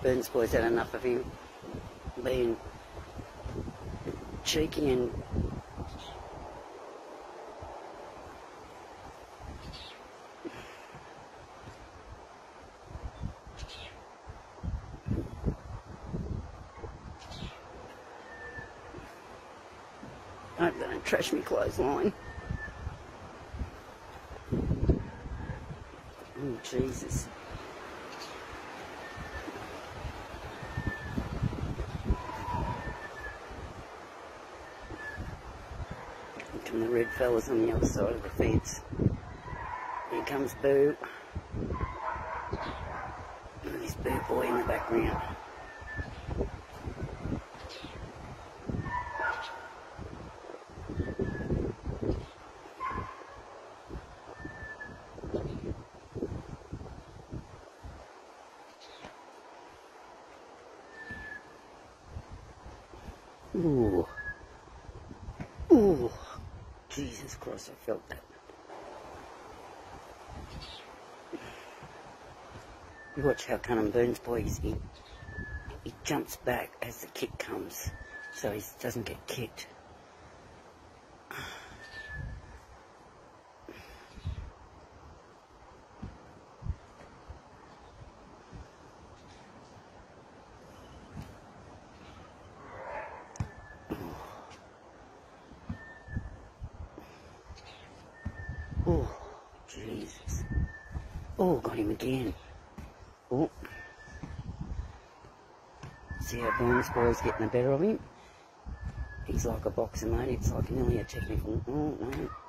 Burns boys had enough of him being cheeky and I hope they don't trash me clothesline. Oh, Jesus. Here come the red fellas on the other side of the fence. Here comes Boo. And this Boo boy in the background. Ooh. Ooh. Jesus Christ, I felt that. You watch how Cunham Burns boys, he jumps back as the kick comes, so he doesn't get kicked. Oh, Jesus. Oh, got him again. Oh. See how Burns boy's getting the better of him? He's like a boxer, mate. It's like nearly a technical... Oh, no.